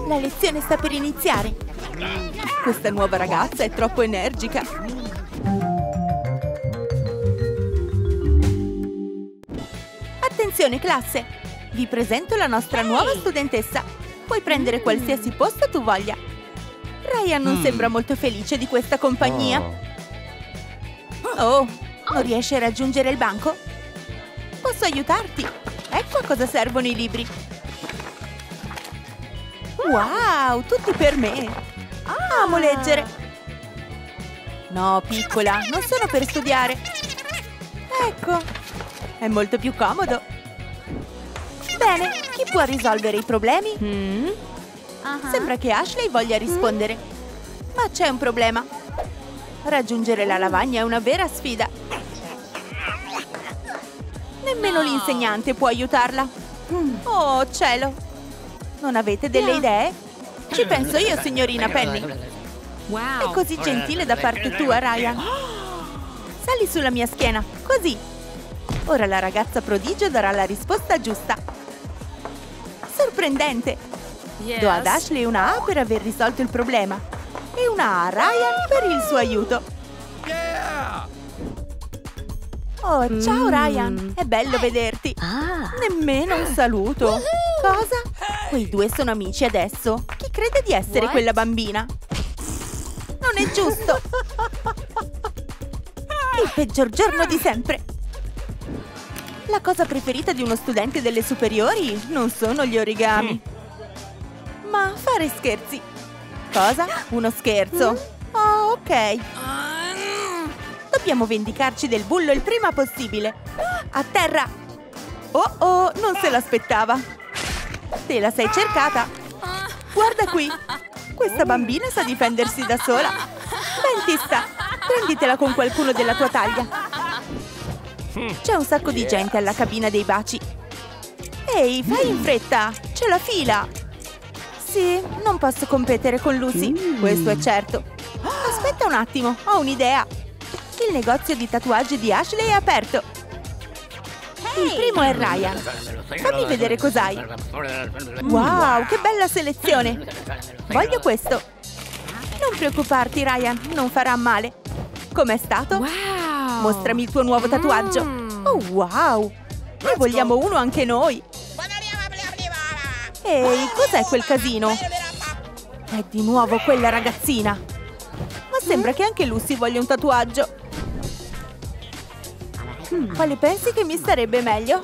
La lezione sta per iniziare. Questa nuova ragazza è troppo energica. Attenzione, classe! Vi presento la nostra nuova studentessa. Puoi prendere qualsiasi posto tu voglia. Ryan non sembra molto felice di questa compagnia. Oh, non riesci a raggiungere il banco? Posso aiutarti? Ecco a cosa servono i libri. Wow, tutti per me! Amo leggere! No, piccola, non sono per studiare! Ecco, è molto più comodo! Bene, chi può risolvere i problemi? Sembra che Ashley voglia rispondere. Ma c'è un problema. Raggiungere la lavagna è una vera sfida. Nemmeno l'insegnante può aiutarla. Oh, cielo! Non avete delle idee? Ci penso io, signorina Penny. È così gentile da parte tua, Ryan. Sali sulla mia schiena, così. Ora la ragazza prodigio darà la risposta giusta. Sorprendente! Do ad Ashley una A per aver risolto il problema e una A a Ryan per il suo aiuto. Oh, ciao Ryan, è bello vederti. Nemmeno un saluto. Cosa? Quei due sono amici adesso. Chi crede di essere quella bambina? Non è giusto. Il peggior giorno di sempre. La cosa preferita di uno studente delle superiori non sono gli origami, ma fare scherzi. Cosa? Uno scherzo? Oh, ok. Dobbiamo vendicarci del bullo il prima possibile. A terra! Oh, non se l'aspettava. Te la sei cercata. Guarda qui. Questa bambina sa difendersi da sola. Dentista, prenditela con qualcuno della tua taglia. C'è un sacco di gente alla cabina dei baci. Ehi, fai in fretta. C'è la fila. Sì, non posso competere con Lucy. Questo è certo. Aspetta un attimo, ho un'idea. Il negozio di tatuaggi di Ashley è aperto. Il primo è Ryan. Fammi vedere cos'hai. Wow, che bella selezione. Voglio questo. Non preoccuparti, Ryan, non farà male. Com'è stato? Mostrami il tuo nuovo tatuaggio. Oh, wow. Ne vogliamo uno anche noi. Ehi, cos'è quel casino? È di nuovo quella ragazzina. Ma sembra che anche Lucy voglia un tatuaggio. Quale pensi che mi starebbe meglio?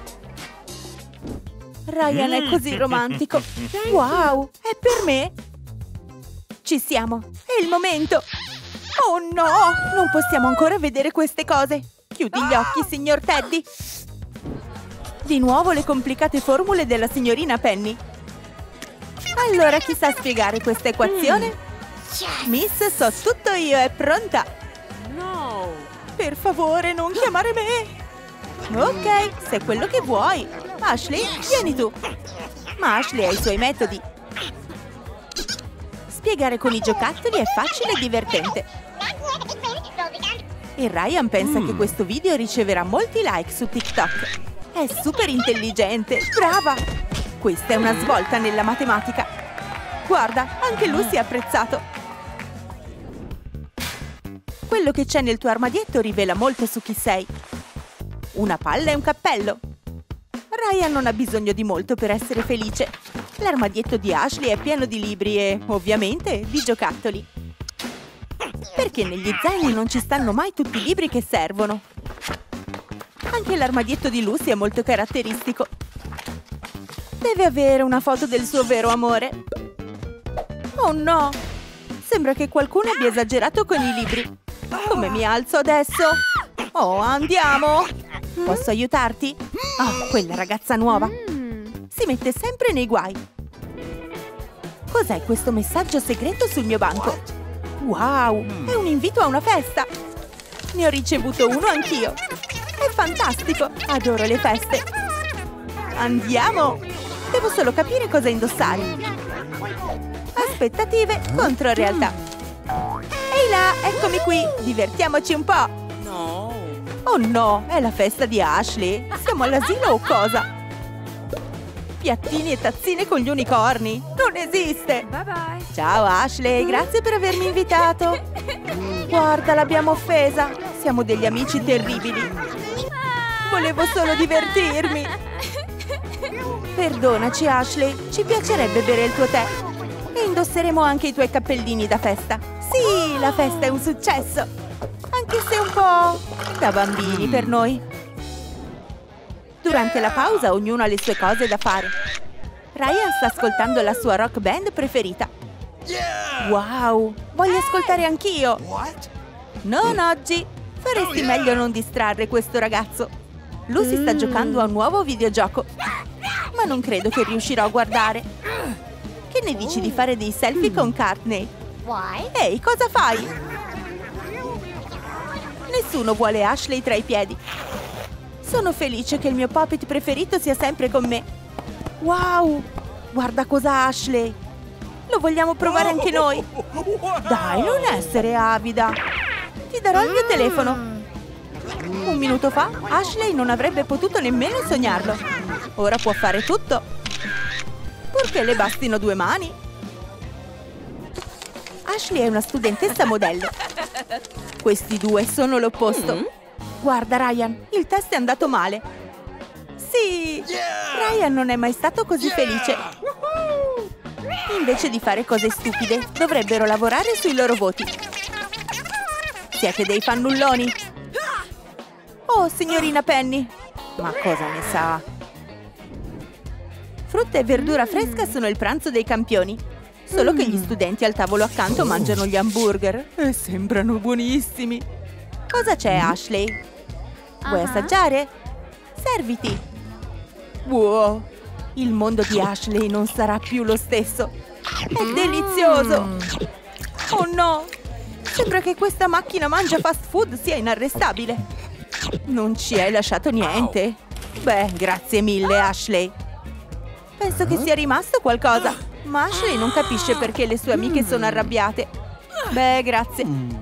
Ryan è così romantico. Wow, è per me? Ci siamo, è il momento. Oh no, non possiamo ancora vedere queste cose. Chiudi gli occhi, signor Teddy. Di nuovo le complicate formule della signorina Penny. Allora, chi sa spiegare questa equazione? Miss, so tutto io, è pronta. Per favore, non chiamare me. Ok, se è quello che vuoi. Ashley, vieni tu. Ma Ashley ha i suoi metodi. Spiegare con i giocattoli è facile e divertente. E Ryan pensa che questo video riceverà molti like su TikTok. È super intelligente, brava! Questa è una svolta nella matematica. Guarda, anche Lucy ha apprezzato. Quello che c'è nel tuo armadietto rivela molto su chi sei. Una palla e un cappello. Ryan non ha bisogno di molto per essere felice. L'armadietto di Ashley è pieno di libri e, ovviamente, di giocattoli. Perché negli zaini non ci stanno mai tutti i libri che servono. Anche l'armadietto di Lucy è molto caratteristico. Deve avere una foto del suo vero amore. Oh no! Sembra che qualcuno abbia esagerato con i libri. Come mi alzo adesso? Oh, andiamo! Posso aiutarti? Oh, quella ragazza nuova. Si mette sempre nei guai. Cos'è questo messaggio segreto sul mio banco? Wow, è un invito a una festa. Ne ho ricevuto uno anch'io. È fantastico, adoro le feste. Andiamo! Devo solo capire cosa indossare. Aspettative contro realtà. Ehi là, eccomi qui, divertiamoci un po'. Oh no, è la festa di Ashley. Siamo all'asilo o cosa? Piattini e tazzine con gli unicorni! Non esiste! Bye bye. Ciao Ashley, grazie per avermi invitato! Guarda, l'abbiamo offesa! Siamo degli amici terribili! Volevo solo divertirmi! Perdonaci Ashley, ci piacerebbe bere il tuo tè! E indosseremo anche i tuoi cappellini da festa! Sì, la festa è un successo! Anche se un po' da bambini per noi! Durante la pausa ognuno ha le sue cose da fare. Ryan sta ascoltando la sua rock band preferita. Wow, voglio ascoltare anch'io! Non oggi! Faresti meglio non distrarre questo ragazzo. Lucy sta giocando a un nuovo videogioco. Ma non credo che riuscirò a guardare. Che ne dici di fare dei selfie con Courtney? Ehi, cosa fai? Nessuno vuole Ashley tra i piedi. Sono felice che il mio puppet preferito sia sempre con me. Wow! Guarda cosa ha Ashley! Lo vogliamo provare anche noi? Dai, non essere avida! Ti darò il mio telefono. Un minuto fa, Ashley non avrebbe potuto nemmeno sognarlo. Ora può fare tutto. Purché le bastino 2 mani. Ashley è una studentessa modello. Questi due sono l'opposto. Guarda Ryan, il test è andato male. Sì! Ryan non è mai stato così felice. Invece di fare cose stupide, dovrebbero lavorare sui loro voti. Siete dei fannulloni. Oh, signorina Penny. Ma cosa ne sa? Frutta e verdura fresca sono il pranzo dei campioni. Solo che gli studenti al tavolo accanto mangiano gli hamburger. E sembrano buonissimi. Cosa c'è, Ashley? Vuoi assaggiare? Serviti. Wow, il mondo di Ashley non sarà più lo stesso. È delizioso. Oh no, sembra che questa macchina mangia fast food sia inarrestabile. Non ci hai lasciato niente? Beh, grazie mille, Ashley. Penso che sia rimasto qualcosa, ma Ashley non capisce perché le sue amiche sono arrabbiate. Beh, grazie.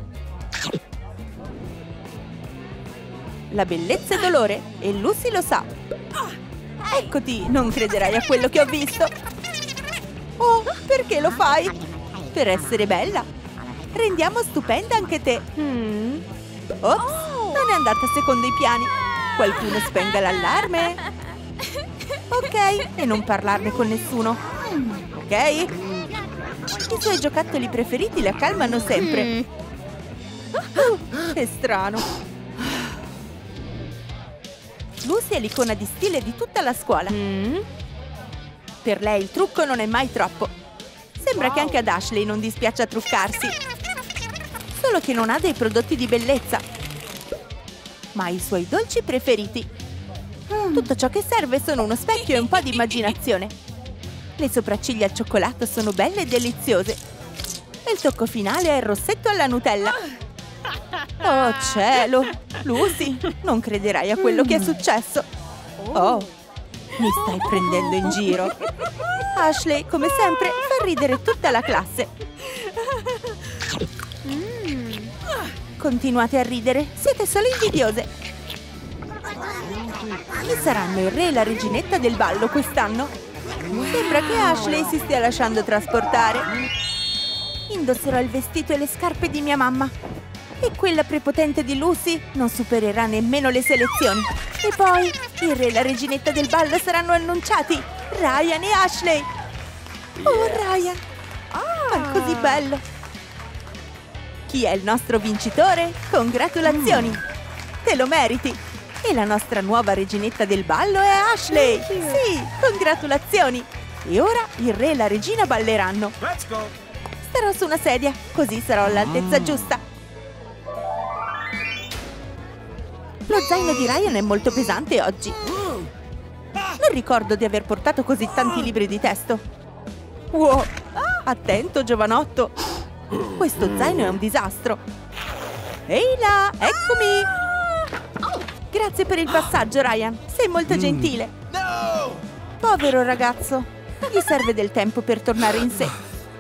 La bellezza è dolore e Lucy lo sa. Eccoti, non crederai a quello che ho visto. Oh, perché lo fai? Per essere bella. Rendiamo stupenda anche te. Ops, non è andata secondo i piani. Qualcuno spenga l'allarme. Ok, e non parlarne con nessuno. Ok? I suoi giocattoli preferiti la calmano sempre. Che strano. Lucy è l'icona di stile di tutta la scuola. Per lei il trucco non è mai troppo. Sembra che anche ad Ashley non dispiaccia truccarsi. Solo che non ha dei prodotti di bellezza, ma ha i suoi dolci preferiti. Tutto ciò che serve sono uno specchio e un po' di immaginazione. Le sopracciglia al cioccolato sono belle e deliziose. E il tocco finale è il rossetto alla Nutella. Oh cielo! Lucy, non crederai a quello che è successo. Oh, mi stai prendendo in giro. Ashley, come sempre, fa ridere tutta la classe. Continuate a ridere, siete solo invidiose. Chi saranno il re e la reginetta del ballo quest'anno? Sembra che Ashley si stia lasciando trasportare. Indosserò il vestito e le scarpe di mia mamma. E quella prepotente di Lucy non supererà nemmeno le selezioni. E poi il re e la reginetta del ballo saranno annunciati. Ryan e Ashley. Oh Ryan, è così bello. Chi è il nostro vincitore? Congratulazioni! Te lo meriti! E la nostra nuova reginetta del ballo è Ashley! Sì, congratulazioni! E ora il re e la regina balleranno. Starò su una sedia, così sarò all'altezza giusta. Lo zaino di Ryan è molto pesante oggi. Non ricordo di aver portato così tanti libri di testo. Wow! Attento, giovanotto! Questo zaino è un disastro. Ehi là, eccomi! Grazie per il passaggio, Ryan. Sei molto gentile. Povero ragazzo. Gli serve del tempo per tornare in sé.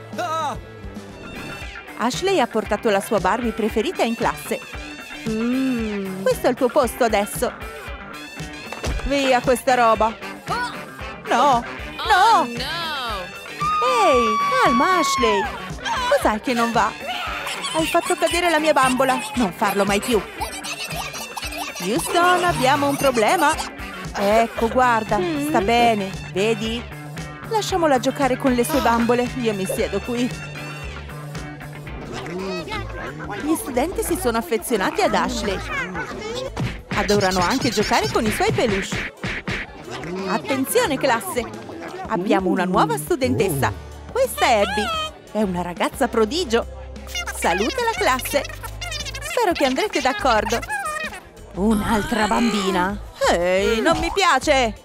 Ashley ha portato la sua Barbie preferita in classe. Questo è il tuo posto adesso. Via questa roba. No, No! Ehi, calma Ashley! Cos'è che non va? Hai fatto cadere la mia bambola! Non farlo mai più! Houston, abbiamo un problema! Ecco, guarda, sta bene, vedi? Lasciamola giocare con le sue bambole, io mi siedo qui. Gli studenti si sono affezionati ad Ashley. Adorano anche giocare con i suoi peluche. Attenzione, classe! Abbiamo una nuova studentessa. Questa è Abby. È una ragazza prodigio. Saluta la classe. Spero che andrete d'accordo. Un'altra bambina. Ehi, non mi piace!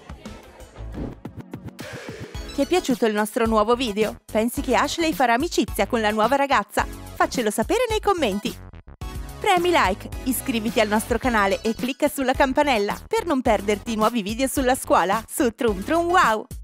Ti è piaciuto il nostro nuovo video? Pensi che Ashley farà amicizia con la nuova ragazza? Faccelo sapere nei commenti. Premi like, iscriviti al nostro canale e clicca sulla campanella per non perderti nuovi video sulla scuola su Trum Trum Wow!